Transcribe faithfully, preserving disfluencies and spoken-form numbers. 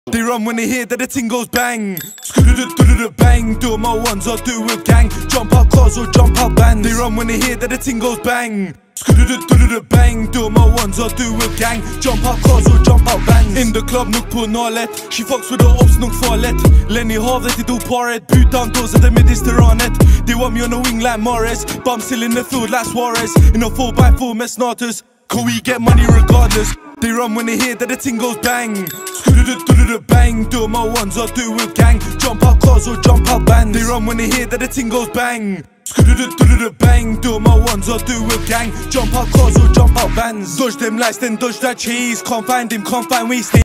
They run when they hear that the ting goes bang. Bang, do it my ones or do it gang. Jump out cars or jump out bands. They run when they hear that the ting goes bang. Bang, do it my ones or do it gang. Jump out cars or jump out bands. In the club, nuk på nalet. She fucks with the ops, nuk farligt. Lenny havet i do paret. Putan does at the Mediterranet. They want me on the wing like Morris, but I'm still in the field like Suarez. In a four by four mess snatters. Can we get money regardless? They run when they hear that the ting goes bang. Bang, do it my ones or do it gang. Jump out cars or jump out bands. They run when they hear that the ting goes bang. Bang, do it my ones or do it gang. Jump out cars or jump out bands. Dodge them lights, then dodge that cheese. Can't find him, can't find we stay.